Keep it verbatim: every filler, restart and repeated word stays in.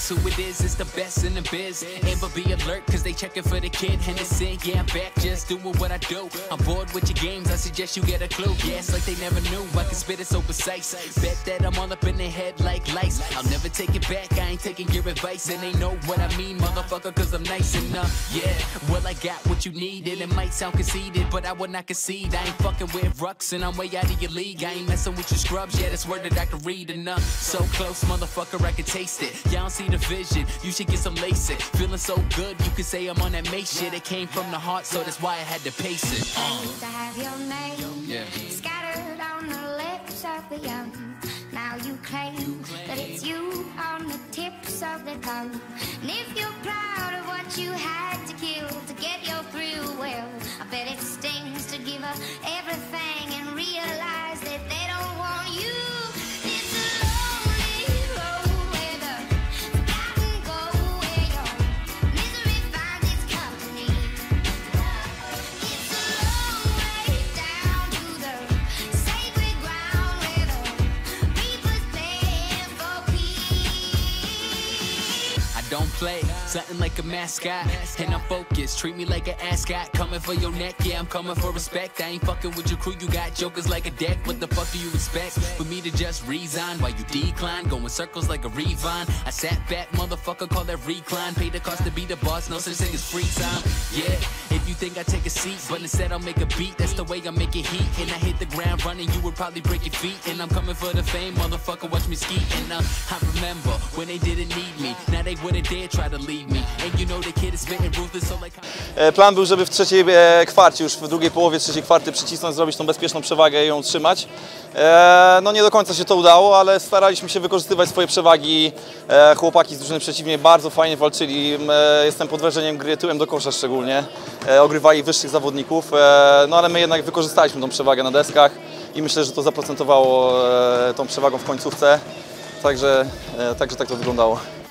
guess who it is? It's the best in the biz. Amber, be alert, cause they checking for the kid. Henderson, yeah, I'm back, just doing what I do. I'm bored with your games, I suggest you get a clue. Yeah, it's like they never knew, I can spit it so precise. Bet that I'm all up in their head like lice. I'll never take it back, I ain't taking your advice. And they know what I mean, motherfucker, cause I'm nice enough. Yeah, well, I got what you needed. It might sound conceited, but I would not concede. I ain't fucking with rucks, and I'm way out of your league. I ain't messing with your scrubs, yeah, that's word that I can read enough. So close, motherfucker, I can taste it. Y'all don't see the vision, you should get some LASIK. Feeling so good, you could say I'm on that May shit. It came from the heart, so that's why I had to pace it. I used to have your name, yeah, scattered on the lips of the young. Now you claim that it's you on the tips of the tongue. And if you're proud of what you had to kill to get your thrill, well, I bet it stings to give up everything and realize that they don't want you. It's a lonely road where the forgotten go, where your misery finds its company. It's a long way down to the sacred ground where the reapers plan for peace. I don't play, something like a mascot, and I'm focused, treat me like an ascot. Coming for your neck, yeah, I'm coming for respect. I ain't fucking with your crew, you got jokers like a deck. What the fuck do you expect? For me to just resign while you decline, going circles like a Revine. I sat back, motherfucker, call that recline. Pay the cost to be the boss, no such thing as free time. Yeah, if you think I take a seat, but instead I'll make a beat, that's the way I make it heat. And I hit the ground running, you would probably break your feet. And I'm coming for the fame, motherfucker, watch me ski. And uh, I remember when they didn't need me, now they wouldn't dare try to leave me. And you know the kid is spitting ruthless, so like... Plan był, żeby w trzeciej kwarcie, już w drugiej połowie trzeciej kwarty przycisnąć, zrobić tą bezpieczną przewagę i ją utrzymać. No nie do końca się to udało, ale staraliśmy się wykorzystywać swoje przewagi. Chłopaki z drużyny przeciwnej bardzo fajnie walczyli. Jestem pod wrażeniem gry tyłem do kosza szczególnie. Ogrywali wyższych zawodników, no ale my jednak wykorzystaliśmy tą przewagę na deskach i myślę, że to zaprocentowało tą przewagą w końcówce. Także, także tak to wyglądało.